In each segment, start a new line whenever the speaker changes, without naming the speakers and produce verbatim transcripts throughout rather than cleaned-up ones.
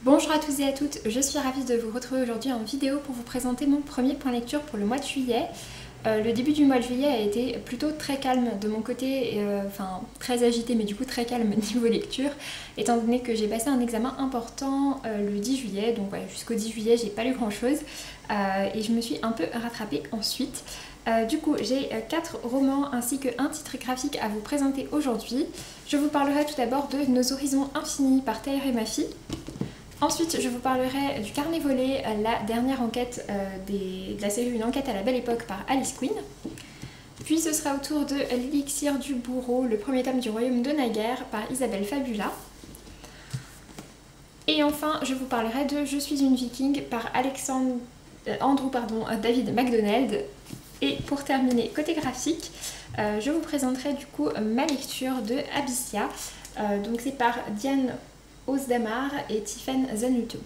Bonjour à tous et à toutes, je suis ravie de vous retrouver aujourd'hui en vidéo pour vous présenter mon premier point lecture pour le mois de juillet. Euh, le début du mois de juillet a été plutôt très calme de mon côté, euh, enfin très agité mais du coup très calme niveau lecture, étant donné que j'ai passé un examen important euh, le dix juillet, donc ouais, jusqu'au dix juillet j'ai pas lu grand chose euh, et je me suis un peu rattrapée ensuite. Euh, du coup, j'ai quatre romans ainsi qu'un titre graphique à vous présenter aujourd'hui. Je vous parlerai tout d'abord de Nos horizons infinis par Tahereh Mafi. Ensuite, je vous parlerai du Carnet volé, la dernière enquête euh, des, de la série Une enquête à la belle époque par Alice Quinn. Puis ce sera au tour de L'élixir du bourreau, le premier tome du royaume de Naguère par Isabelle Fabula. Et enfin, je vous parlerai de Je suis une viking par Alexandre, euh, Andrew pardon, David MacDonald. Et pour terminer, côté graphique, euh, je vous présenterai du coup ma lecture de Abyssia. Euh, donc c'est par Diane Ozdamar et Tiffen Zanuto.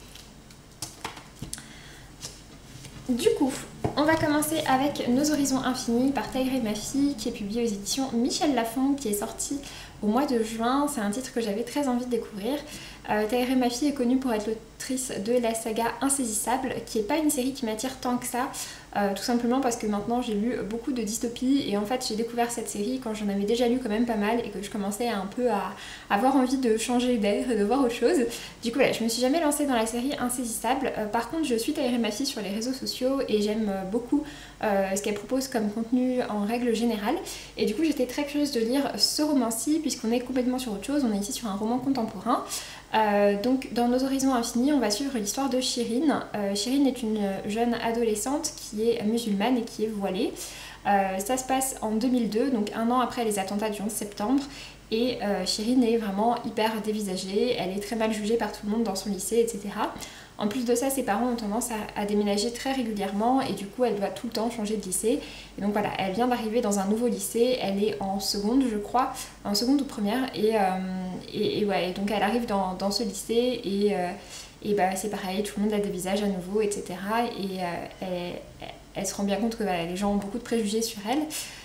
Du coup, on va commencer avec Nos horizons infinis par Tahereh Mafi, qui est publié aux éditions Michel Lafon, qui est sorti au mois de juin. C'est un titre que j'avais très envie de découvrir. Euh, Tahereh Mafi est connue pour être l'autrice de la saga Insaisissable, qui n'est pas une série qui m'attire tant que ça, euh, tout simplement parce que maintenant j'ai lu beaucoup de dystopies et en fait j'ai découvert cette série quand j'en avais déjà lu quand même pas mal et que je commençais un peu à avoir envie de changer d'air et de voir autre chose. Du coup voilà, je me suis jamais lancée dans la série Insaisissable. Euh, par contre je suis Tahereh Mafi sur les réseaux sociaux et j'aime beaucoup euh, ce qu'elle propose comme contenu en règle générale. Et du coup j'étais très curieuse de lire ce roman-ci puisqu'on est complètement sur autre chose, on est ici sur un roman contemporain. Euh, donc dans Nos horizons infinis, on va suivre l'histoire de Shirin. Euh, Shirin est une jeune adolescente qui est musulmane et qui est voilée. Euh, ça se passe en deux mille deux, donc un an après les attentats du onze septembre. Et euh, Shirin est vraiment hyper dévisagée, elle est très mal jugée par tout le monde dans son lycée, et cetera. En plus de ça, ses parents ont tendance à, à déménager très régulièrement et du coup elle doit tout le temps changer de lycée. Et donc voilà, elle vient d'arriver dans un nouveau lycée, elle est en seconde je crois, en seconde ou première, et, euh, et, et ouais, donc elle arrive dans, dans ce lycée et, euh, et bah, c'est pareil, tout le monde la dévisage à nouveau, et cetera. Et euh, elle, elle se rend bien compte que voilà, les gens ont beaucoup de préjugés sur elle.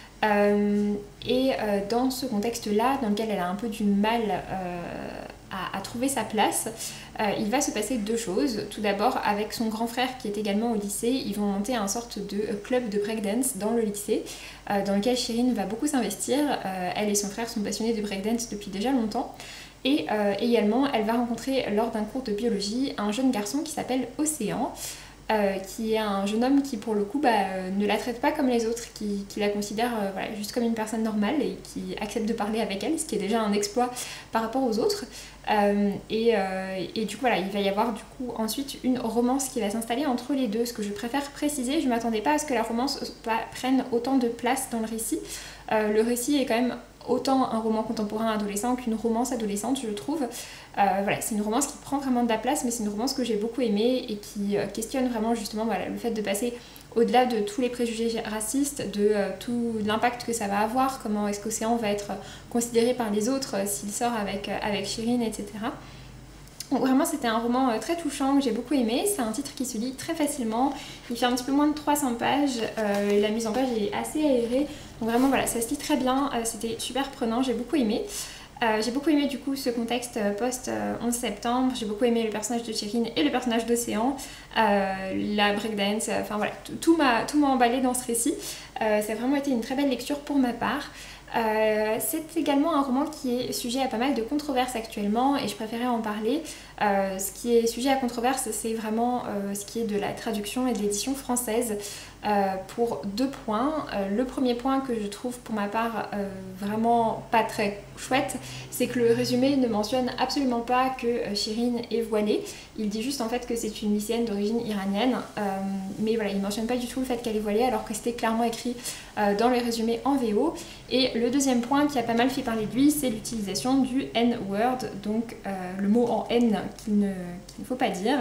Euh, et euh, dans ce contexte-là, dans lequel elle a un peu du mal euh, à, à trouver sa place, euh, il va se passer deux choses. Tout d'abord, avec son grand frère qui est également au lycée, ils vont monter un sorte de club de breakdance dans le lycée, euh, dans lequel Shirin va beaucoup s'investir. Euh, elle et son frère sont passionnés de breakdance depuis déjà longtemps. Et euh, également, elle va rencontrer lors d'un cours de biologie un jeune garçon qui s'appelle Océan. Euh, qui est un jeune homme qui pour le coup bah, euh, ne la traite pas comme les autres, qui, qui la considère euh, voilà, juste comme une personne normale et qui accepte de parler avec elle, ce qui est déjà un exploit par rapport aux autres. Euh, et, euh, et du coup voilà, il va y avoir du coup ensuite une romance qui va s'installer entre les deux. Ce que je préfère préciser, je ne m'attendais pas à ce que la romance prenne autant de place dans le récit. Euh, le récit est quand même autant un roman contemporain adolescent qu'une romance adolescente, je trouve. Euh, voilà, c'est une romance qui prend vraiment de la place, mais c'est une romance que j'ai beaucoup aimée et qui euh, questionne vraiment justement voilà, le fait de passer au-delà de tous les préjugés racistes, de euh, tout l'impact que ça va avoir, comment est-ce qu'Océan va être considéré par les autres euh, s'il sort avec, euh, avec Shirin, et cetera. Donc vraiment c'était un roman euh, très touchant que j'ai beaucoup aimé, c'est un titre qui se lit très facilement, il fait un petit peu moins de trois cents pages, euh, et la mise en page est assez aérée, donc vraiment voilà, ça se lit très bien, euh, c'était super prenant, j'ai beaucoup aimé. Euh, j'ai beaucoup aimé du coup ce contexte post onze septembre, j'ai beaucoup aimé le personnage de Shirin et le personnage d'Océan, euh, la breakdance, enfin voilà, tout m'a tout m'a emballé dans ce récit. Euh, ça a vraiment été une très belle lecture pour ma part. Euh, c'est également un roman qui est sujet à pas mal de controverses actuellement et je préférais en parler. Euh, ce qui est sujet à controverse, c'est vraiment euh, ce qui est de la traduction et de l'édition française, euh, pour deux points. Euh, le premier point que je trouve pour ma part euh, vraiment pas très chouette, c'est que le résumé ne mentionne absolument pas que euh, Shirin est voilée. Il dit juste en fait que c'est une lycéenne d'origine iranienne, euh, mais voilà, il ne mentionne pas du tout le fait qu'elle est voilée alors que c'était clairement écrit euh, dans le résumé en V O. Et le deuxième point qui a pas mal fait parler de lui, c'est l'utilisation du N-word, donc euh, le mot en N qu'il ne, qu'il ne faut pas dire.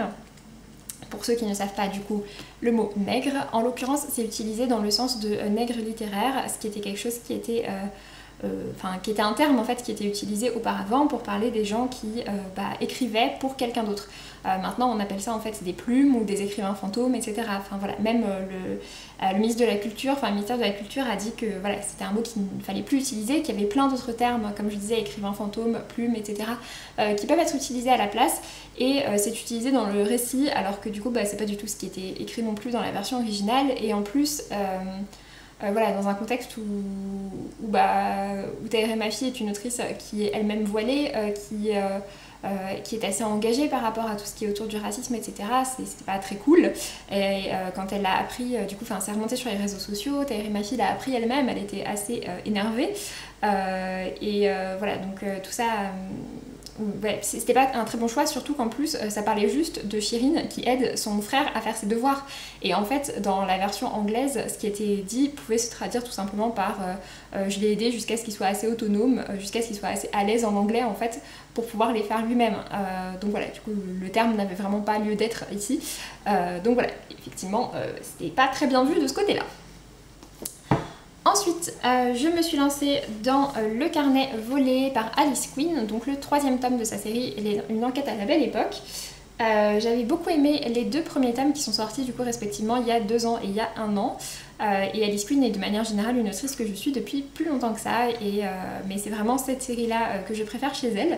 Pour ceux qui ne savent pas du coup le mot nègre, en l'occurrence c'est utilisé dans le sens de euh, nègre littéraire, ce qui était quelque chose qui était euh, enfin, qui était un terme en fait qui était utilisé auparavant pour parler des gens qui euh, bah, écrivaient pour quelqu'un d'autre. Euh, maintenant on appelle ça en fait des plumes ou des écrivains fantômes, et cetera. Enfin voilà, même euh, le, euh, le ministre de la Culture, enfin le ministère de la Culture a dit que voilà, c'était un mot qu'il ne fallait plus utiliser, qu'il y avait plein d'autres termes, comme je disais, écrivains fantômes, plumes, et cetera, euh, qui peuvent être utilisés à la place, et euh, c'est utilisé dans le récit, alors que du coup bah, c'est pas du tout ce qui était écrit non plus dans la version originale, et en plus... Euh, Euh, voilà, dans un contexte où, où, bah, où Tahereh Mafi est une autrice qui est elle-même voilée, euh, qui, euh, euh, qui est assez engagée par rapport à tout ce qui est autour du racisme, et cetera. C'était pas très cool. Et euh, quand elle l'a appris, euh, du coup, c'est remonté sur les réseaux sociaux, Tahereh Mafi l'a appris elle-même, elle était assez euh, énervée. Euh, et euh, voilà, donc euh, tout ça... Euh, ouais, c'était pas un très bon choix, surtout qu'en plus euh, ça parlait juste de Shirin qui aide son frère à faire ses devoirs. Et en fait, dans la version anglaise, ce qui était dit pouvait se traduire tout simplement par euh, euh, je l'ai aidé jusqu'à ce qu'il soit assez autonome, euh, jusqu'à ce qu'il soit assez à l'aise en anglais en fait, pour pouvoir les faire lui-même. Euh, donc voilà, du coup le terme n'avait vraiment pas lieu d'être ici. Euh, donc voilà, effectivement, euh, c'était pas très bien vu de ce côté-là. Ensuite, euh, je me suis lancée dans euh, Le Carnet volé par Alice Quinn, donc le troisième tome de sa série, Une enquête à la belle époque. Euh, J'avais beaucoup aimé les deux premiers tomes qui sont sortis du coup respectivement il y a deux ans et il y a un an. Euh, et Alice Quinn est de manière générale une autrice que je suis depuis plus longtemps que ça, et, euh, mais c'est vraiment cette série-là euh, que je préfère chez elle.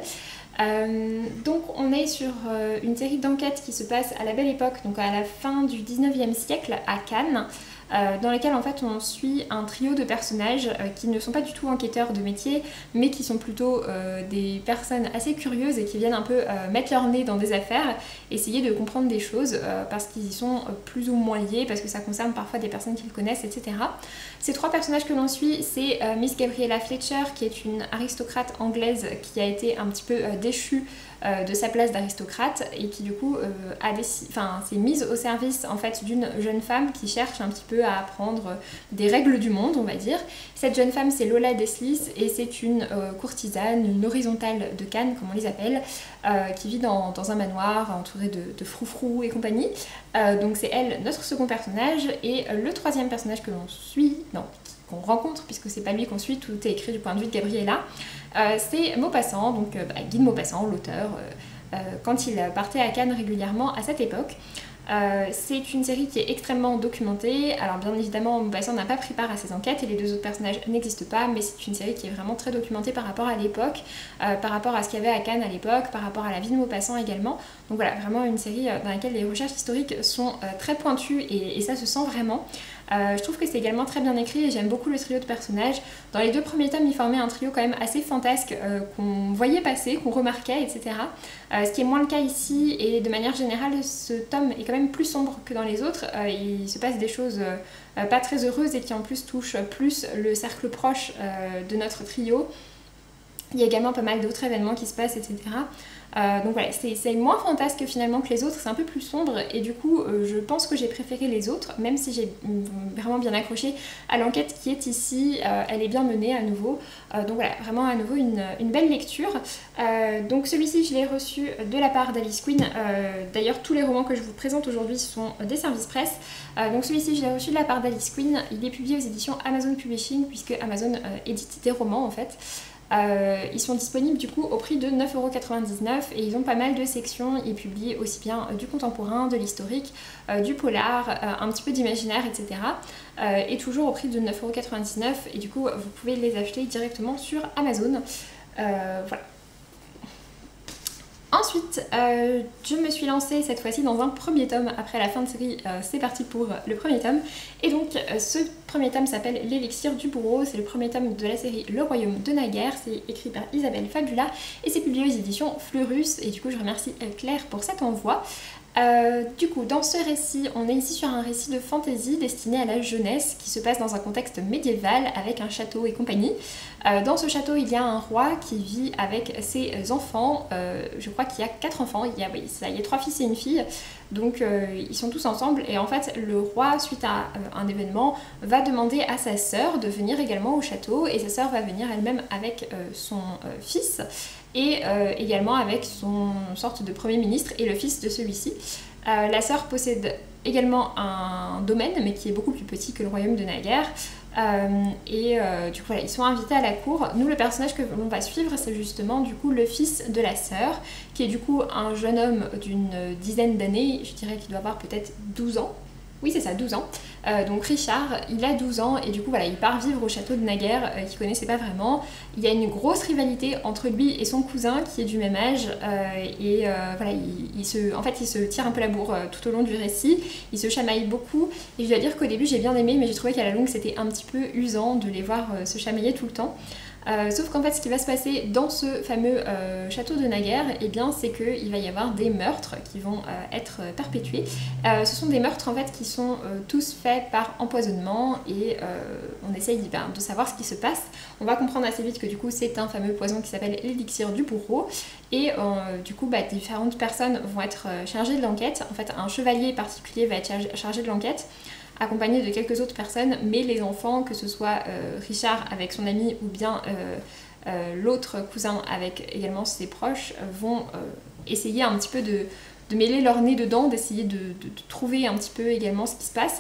Euh, donc on est sur euh, une série d'enquêtes qui se passe à la belle époque, donc à la fin du dix-neuvième siècle à Cannes. Euh, dans lesquels en fait on suit un trio de personnages euh, qui ne sont pas du tout enquêteurs de métier, mais qui sont plutôt euh, des personnes assez curieuses et qui viennent un peu euh, mettre leur nez dans des affaires, essayer de comprendre des choses euh, parce qu'ils y sont euh, plus ou moins liés, parce que ça concerne parfois des personnes qu'ils connaissent, et cetera. Ces trois personnages que l'on suit, c'est euh, Miss Gabriella Fletcher, qui est une aristocrate anglaise qui a été un petit peu euh, déchue euh, de sa place d'aristocrate et qui du coup euh, a enfin, s'est mise au service en fait d'une jeune femme qui cherche un petit peu à apprendre des règles du monde, on va dire. Cette jeune femme, c'est Lola Deslis, et c'est une euh, courtisane, une horizontale de Cannes, comme on les appelle, euh, qui vit dans, dans un manoir entouré de, de froufrous et compagnie. Euh, donc c'est elle, notre second personnage, et euh, le troisième personnage que l'on suit, non, qu'on rencontre, puisque c'est pas lui qu'on suit, tout est écrit du point de vue de Gabriella, euh, c'est Maupassant, donc euh, bah, Guy de Maupassant, l'auteur, euh, euh, quand il partait à Cannes régulièrement à cette époque. Euh, c'est une série qui est extrêmement documentée. Alors bien évidemment, Maupassant n'a pas pris part à ces enquêtes et les deux autres personnages n'existent pas, mais c'est une série qui est vraiment très documentée par rapport à l'époque, euh, par rapport à ce qu'il y avait à Cannes à l'époque, par rapport à la vie de Maupassant également. Donc voilà, vraiment une série dans laquelle les recherches historiques sont euh, très pointues et, et ça se sent vraiment. Euh, je trouve que c'est également très bien écrit et j'aime beaucoup le trio de personnages. Dans les deux premiers tomes, ils formaient un trio quand même assez fantasque euh, qu'on voyait passer, qu'on remarquait, et cetera. Euh, ce qui est moins le cas ici, et de manière générale, ce tome est quand même plus sombre que dans les autres. Euh, il se passe des choses euh, pas très heureuses et qui en plus touchent plus le cercle proche euh, de notre trio. Il y a également pas mal d'autres événements qui se passent, et cetera. Euh, donc voilà, c'est moins fantasque finalement que les autres, c'est un peu plus sombre, et du coup euh, je pense que j'ai préféré les autres, même si j'ai vraiment bien accroché à l'enquête qui est ici. Euh, elle est bien menée à nouveau, euh, donc voilà, vraiment à nouveau une, une belle lecture. Euh, donc celui-ci je l'ai reçu de la part d'Alice Quinn. Euh, d'ailleurs tous les romans que je vous présente aujourd'hui sont des services presse. Euh, donc celui-ci je l'ai reçu de la part d'Alice Quinn, il est publié aux éditions Amazon Publishing, puisque Amazon euh, édite des romans en fait. Euh, ils sont disponibles du coup au prix de neuf euros quatre-vingt-dix-neuf et ils ont pas mal de sections. Ils publient aussi bien euh, du contemporain, de l'historique, euh, du polar, euh, un petit peu d'imaginaire, et cetera. Euh, et toujours au prix de neuf euros quatre-vingt-dix-neuf, et du coup vous pouvez les acheter directement sur Amazon. Euh, voilà. Ensuite, euh, je me suis lancée cette fois-ci dans un premier tome. Après la fin de série, euh, c'est parti pour le premier tome. Et donc, euh, ce premier tome s'appelle L'élixir du bourreau. C'est le premier tome de la série Le Royaume de Naguère. C'est écrit par Isabelle Fabula et c'est publié aux éditions Fleurus. Et du coup, je remercie Claire pour cet envoi. Euh, du coup, dans ce récit, on est ici sur un récit de fantasy destiné à la jeunesse qui se passe dans un contexte médiéval avec un château et compagnie. Euh, dans ce château, il y a un roi qui vit avec ses enfants. Euh, je crois qu'il y a quatre enfants. Il y a, oui, ça, il y a trois fils et une fille. Donc, euh, ils sont tous ensemble. Et en fait, le roi, suite à euh, un événement, va demander à sa sœur de venir également au château. Et sa sœur va venir elle-même avec euh, son euh, fils. Et euh, également avec son sorte de premier ministre et le fils de celui-ci. Euh, la sœur possède également un domaine, mais qui est beaucoup plus petit que le royaume de Naguère. Euh, et euh, du coup voilà, ils sont invités à la cour. Nous, le personnage que l'on va suivre, c'est justement du coup le fils de la sœur, qui est du coup un jeune homme d'une dizaine d'années, je dirais qu'il doit avoir peut-être douze ans. Oui, c'est ça, douze ans. Euh, donc Richard, il a douze ans et du coup voilà, il part vivre au château de Naguère euh, qu'il connaissait pas vraiment. Il y a une grosse rivalité entre lui et son cousin qui est du même âge euh, et euh, voilà, il, il se, en fait il se tire un peu la bourre euh, tout au long du récit. Il se chamaille beaucoup et je dois dire qu'au début j'ai bien aimé, mais j'ai trouvé qu'à la longue c'était un petit peu usant de les voir euh, se chamailler tout le temps. Euh, sauf qu'en fait ce qui va se passer dans ce fameux euh, château de Naguère, eh bien c'est qu'il va y avoir des meurtres qui vont euh, être perpétués. Euh, ce sont des meurtres en fait qui sont euh, tous faits par empoisonnement et euh, on essaye ben, de savoir ce qui se passe. On va comprendre assez vite que du coup c'est un fameux poison qui s'appelle l'élixir du bourreau et euh, du coup bah, différentes personnes vont être euh, chargées de l'enquête. En fait un chevalier particulier va être chargé de l'enquête, accompagné de quelques autres personnes, mais les enfants, que ce soit euh, Richard avec son ami ou bien euh, euh, l'autre cousin avec également ses proches, euh, vont euh, essayer un petit peu de, de mêler leur nez dedans, d'essayer de, de, de trouver un petit peu également ce qui se passe.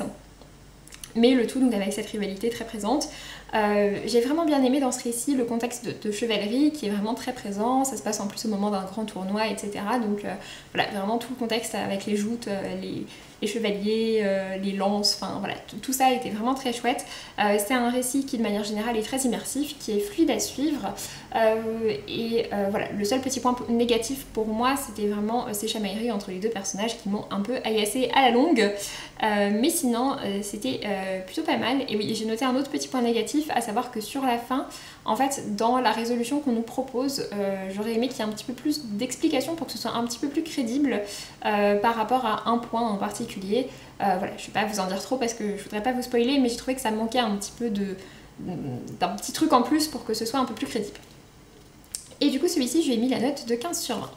Mais le tout donc avec cette rivalité très présente. Euh, j'ai vraiment bien aimé dans ce récit le contexte de, de chevalerie qui est vraiment très présent, ça se passe en plus au moment d'un grand tournoi, et cetera. Donc euh, voilà, vraiment tout le contexte avec les joutes, euh, les, les chevaliers, euh, les lances, enfin voilà, tout, tout ça était vraiment très chouette. Euh, c'est un récit qui de manière générale est très immersif, qui est fluide à suivre. Euh, et euh, voilà, le seul petit point négatif pour moi, c'était vraiment euh, ces chamailleries entre les deux personnages qui m'ont un peu agacée à la longue. Euh, mais sinon, euh, c'était euh, plutôt pas mal. Et oui, j'ai noté un autre petit point négatif, à savoir que sur la fin, en fait, dans la résolution qu'on nous propose, euh, j'aurais aimé qu'il y ait un petit peu plus d'explications pour que ce soit un petit peu plus crédible euh, par rapport à un point en particulier. Euh, voilà, je ne vais pas vous en dire trop parce que je voudrais pas vous spoiler, mais j'ai trouvé que ça manquait un petit peu de, d'un petit truc en plus pour que ce soit un peu plus crédible. Et du coup, celui-ci, je lui ai mis la note de quinze sur vingt.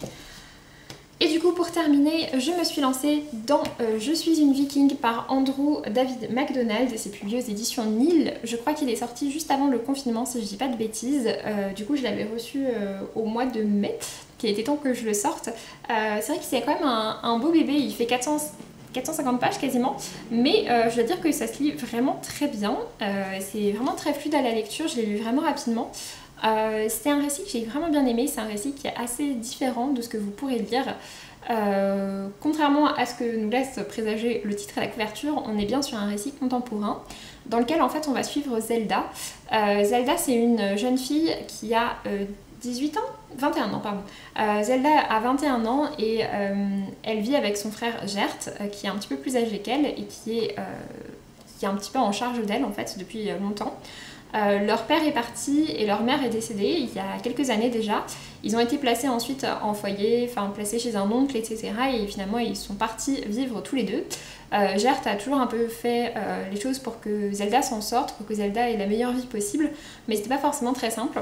Et du coup, pour terminer, je me suis lancée dans euh, Je suis une viking par Andrew David MacDonald. C'est publié aux éditions Nil. Je crois qu'il est sorti juste avant le confinement, si je dis pas de bêtises. Euh, du coup, je l'avais reçu euh, au mois de mai, qu'il était temps que je le sorte. Euh, c'est vrai que c'est quand même un, un beau bébé, il fait quatre cents... quatre cent cinquante pages quasiment, mais euh, je dois dire que ça se lit vraiment très bien. Euh, c'est vraiment très fluide à la lecture, je l'ai lu vraiment rapidement. Euh, c'est un récit que j'ai vraiment bien aimé, c'est un récit qui est assez différent de ce que vous pourrez lire. Euh, contrairement à ce que nous laisse présager le titre et la couverture, on est bien sur un récit contemporain dans lequel en fait on va suivre Zelda. Euh, Zelda, c'est une jeune fille qui a euh, dix-huit ans, vingt et un ans pardon. Euh, Zelda a vingt et un ans et euh, elle vit avec son frère Gert euh, qui est un petit peu plus âgé qu'elle et qui est, euh, qui est un petit peu en charge d'elle en fait depuis longtemps. Euh, leur père est parti et leur mère est décédée il y a quelques années déjà. Ils ont été placés ensuite en foyer, enfin placés chez un oncle, et cetera. Et finalement ils sont partis vivre tous les deux. Euh, Gert a toujours un peu fait euh, les choses pour que Zelda s'en sorte, pour que Zelda ait la meilleure vie possible, mais c'était pas forcément très simple.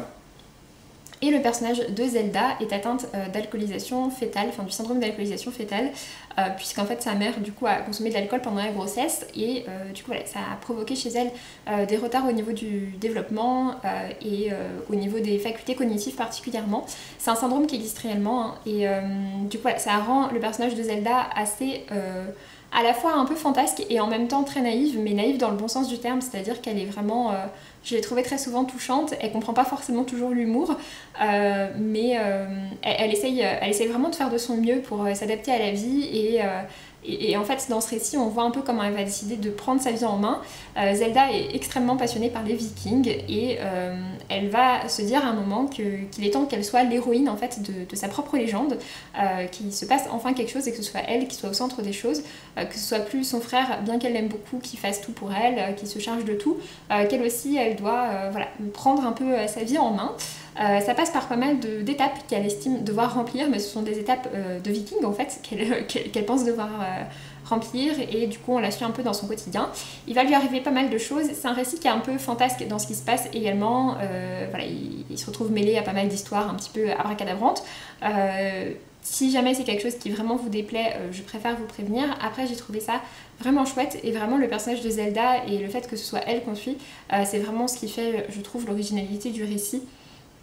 Et le personnage de Zelda est atteinte euh, d'alcoolisation fétale, enfin du syndrome d'alcoolisation fétale, euh, puisqu'en fait sa mère du coup a consommé de l'alcool pendant la grossesse et euh, du coup voilà, ça a provoqué chez elle euh, des retards au niveau du développement euh, et euh, au niveau des facultés cognitives particulièrement. C'est un syndrome qui existe réellement hein, et euh, du coup voilà, ça rend le personnage de Zelda assez... Euh, à la fois un peu fantasque et en même temps très naïve, mais naïve dans le bon sens du terme, c'est-à-dire qu'elle est vraiment, euh, je l'ai trouvée très souvent touchante, elle comprend pas forcément toujours l'humour, euh, mais euh, elle, elle, essaye, elle essaye vraiment de faire de son mieux pour euh, s'adapter à la vie et, euh, et, et en fait dans ce récit on voit un peu comment elle va décider de prendre sa vie en main. Euh, Zelda est extrêmement passionnée par les vikings et euh, elle va se dire à un moment que, qu'il est temps qu'elle soit l'héroïne en fait de, de sa propre légende, euh, qu'il se passe enfin quelque chose et que ce soit elle qui soit au centre des choses, euh, que ce soit plus son frère, bien qu'elle l'aime beaucoup, qui fasse tout pour elle, euh, qui se charge de tout, euh, qu'elle aussi elle doit euh, voilà, prendre un peu euh, sa vie en main. Euh, ça passe par pas mal de, d'étapes qu'elle estime devoir remplir, mais ce sont des étapes euh, de viking en fait qu'elle, qu'elle, qu'elle pense devoir euh, remplir et du coup on la suit un peu dans son quotidien. Il va lui arriver pas mal de choses, c'est un récit qui est un peu fantasque dans ce qui se passe également, euh, voilà, il, il se retrouve mêlé à pas mal d'histoires un petit peu abracadabrantes. Euh, si jamais c'est quelque chose qui vraiment vous déplaît, euh, je préfère vous prévenir. Après j'ai trouvé ça vraiment chouette et vraiment le personnage de Zelda et le fait que ce soit elle qu'on suit, euh, c'est vraiment ce qui fait je trouve l'originalité du récit.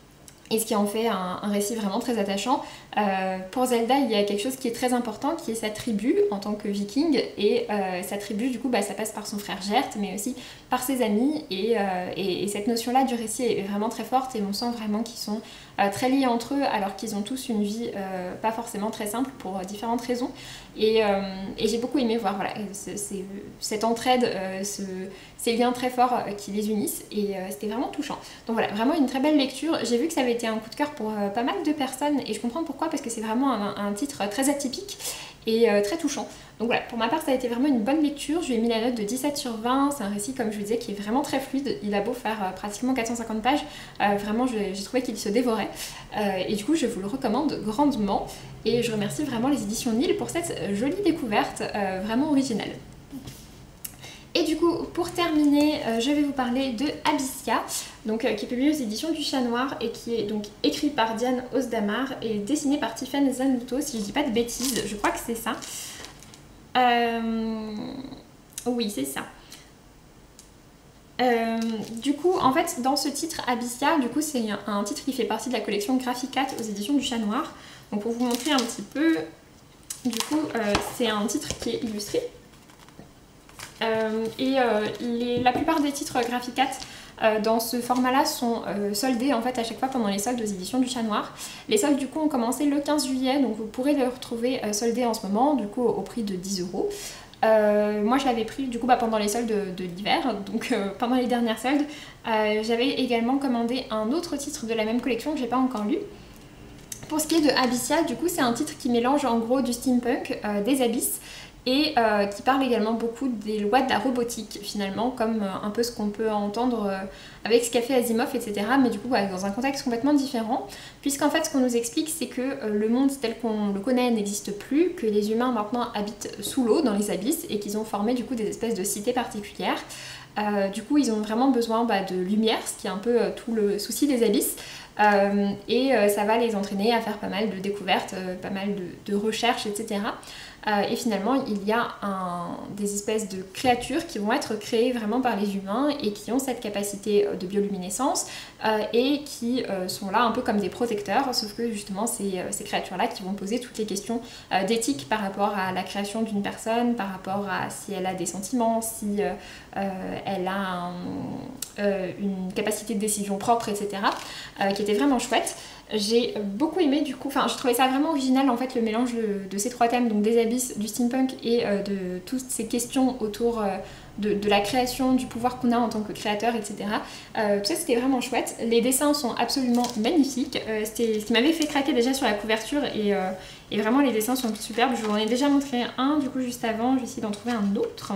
et ce qui en fait un, un récit vraiment très attachant. Euh, pour Zelda, il y a quelque chose qui est très important, qui est sa tribu en tant que viking, et euh, sa tribu, du coup, bah, ça passe par son frère Gert, mais aussi par ses amis, et, euh, et, et cette notion-là du récit est vraiment très forte, et on sent vraiment qu'ils sont euh, très liés entre eux, alors qu'ils ont tous une vie euh, pas forcément très simple pour différentes raisons, et, euh, et j'ai beaucoup aimé voir voilà, c'est, c'est, cette entraide, euh, ce, ces liens très forts euh, qui les unissent, et euh, c'était vraiment touchant. Donc voilà, vraiment une très belle lecture. J'ai vu que ça avait été un coup de cœur pour euh, pas mal de personnes, et je comprends pourquoi, parce que c'est vraiment un, un titre très atypique et euh, très touchant. Donc voilà, pour ma part ça a été vraiment une bonne lecture, je lui ai mis la note de dix-sept sur vingt, c'est un récit comme je vous disais qui est vraiment très fluide, il a beau faire euh, pratiquement quatre cent cinquante pages, euh, vraiment j'ai trouvé qu'il se dévorait, euh, et du coup je vous le recommande grandement, et je remercie vraiment les éditions Nil pour cette jolie découverte euh, vraiment originale. Et du coup, pour terminer, euh, je vais vous parler de Abyssia, donc, euh, qui est publié aux éditions du Chat Noir et qui est donc écrit par Diane Osdamar et dessiné par Tiffen Zanuto, si je dis pas de bêtises, je crois que c'est ça. Euh... Oui, c'est ça. Euh, du coup, en fait, dans ce titre, Abyssia, du coup, c'est un, un titre qui fait partie de la collection Graphicat aux éditions du Chat Noir. Donc, pour vous montrer un petit peu, du coup, euh, c'est un titre qui est illustré. Euh, et euh, les, la plupart des titres Graphicat euh, dans ce format-là sont euh, soldés en fait à chaque fois pendant les soldes aux éditions du Chat Noir. Les soldes du coup ont commencé le quinze juillet, donc vous pourrez les retrouver euh, soldés en ce moment, du coup au, au prix de dix euros. Euh, moi je l'avais pris du coup bah, pendant les soldes de, de l'hiver, donc euh, pendant les dernières soldes. Euh, J'avais également commandé un autre titre de la même collection que j'ai pas encore lu. Pour ce qui est de Abyssia, du coup c'est un titre qui mélange en gros du steampunk, euh, des abysses, et euh, qui parle également beaucoup des lois de la robotique finalement, comme euh, un peu ce qu'on peut entendre euh, avec ce qu'a fait Asimov, et cetera. Mais du coup, ouais, dans un contexte complètement différent, puisqu'en fait ce qu'on nous explique c'est que euh, le monde tel qu'on le connaît n'existe plus, que les humains maintenant habitent sous l'eau, dans les abysses, et qu'ils ont formé du coup des espèces de cités particulières. Euh, du coup, ils ont vraiment besoin bah, de lumière, ce qui est un peu euh, tout le souci des abysses. Euh, et euh, ça va les entraîner à faire pas mal de découvertes, euh, pas mal de, de recherches, et cetera. Euh, et finalement, il y a un, des espèces de créatures qui vont être créées vraiment par les humains et qui ont cette capacité de bioluminescence euh, et qui euh, sont là un peu comme des protecteurs, sauf que justement, c'est euh, ces créatures-là qui vont poser toutes les questions euh, d'éthique par rapport à la création d'une personne, par rapport à si elle a des sentiments, si euh, euh, elle a un, euh, une capacité de décision propre, et cetera, euh, qui était vraiment chouette. J'ai beaucoup aimé du coup, enfin je trouvais ça vraiment original en fait le mélange de, de ces trois thèmes, donc des abysses, du steampunk et euh, de toutes ces questions autour euh, de, de la création, du pouvoir qu'on a en tant que créateur, et cetera. Euh, tout ça c'était vraiment chouette, les dessins sont absolument magnifiques, euh, c'était ce qui m'avait fait craquer déjà sur la couverture et, euh, et vraiment les dessins sont superbes. Je vous en ai déjà montré un du coup juste avant, je vais essayer d'en trouver un autre.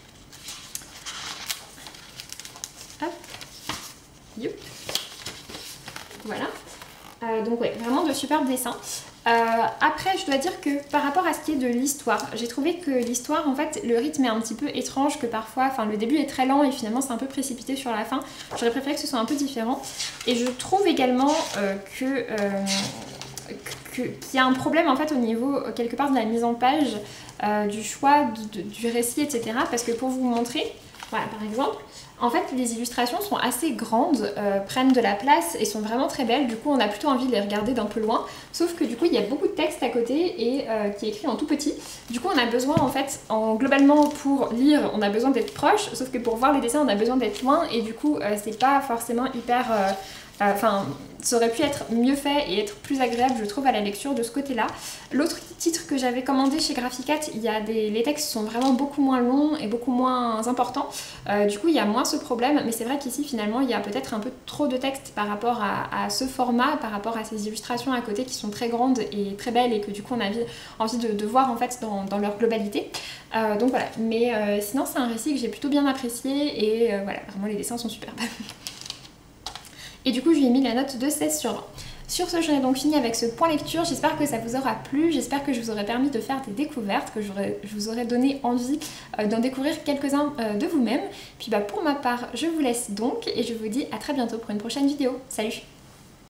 Hop, Youp. Voilà. Euh, donc ouais, vraiment de superbes dessins. Euh, après, je dois dire que par rapport à ce qui est de l'histoire, j'ai trouvé que l'histoire, en fait, le rythme est un petit peu étrange, que parfois, enfin le début est très lent et finalement c'est un peu précipité sur la fin. J'aurais préféré que ce soit un peu différent. Et je trouve également euh, que... Euh, qu'il y a un problème en fait au niveau quelque part de la mise en page, euh, du choix de, de, du récit, et cetera. Parce que pour vous montrer, voilà par exemple, en fait les illustrations sont assez grandes, euh, prennent de la place et sont vraiment très belles, du coup on a plutôt envie de les regarder d'un peu loin, sauf que du coup il y a beaucoup de texte à côté et euh, qui est écrit en tout petit, du coup on a besoin en fait, en, globalement pour lire on a besoin d'être proche, sauf que pour voir les dessins on a besoin d'être loin et du coup euh, c'est pas forcément hyper... Euh, Enfin, euh, ça aurait pu être mieux fait et être plus agréable, je trouve, à la lecture de ce côté-là. L'autre titre que j'avais commandé chez Graphicat, il y a des... les textes sont vraiment beaucoup moins longs et beaucoup moins importants. Euh, du coup, il y a moins ce problème, mais c'est vrai qu'ici, finalement, il y a peut-être un peu trop de texte par rapport à, à ce format, par rapport à ces illustrations à côté qui sont très grandes et très belles et que du coup, on a envie de, de voir en fait dans, dans leur globalité. Euh, donc voilà, mais euh, sinon, c'est un récit que j'ai plutôt bien apprécié et euh, voilà, vraiment les dessins sont superbes. Et du coup, je lui ai mis la note de seize sur vingt. Sur ce, j'en ai donc fini avec ce point lecture. J'espère que ça vous aura plu. J'espère que je vous aurai permis de faire des découvertes, que je vous aurai donné envie euh, d'en découvrir quelques-uns euh, de vous-même. Puis bah, pour ma part, je vous laisse donc et je vous dis à très bientôt pour une prochaine vidéo. Salut!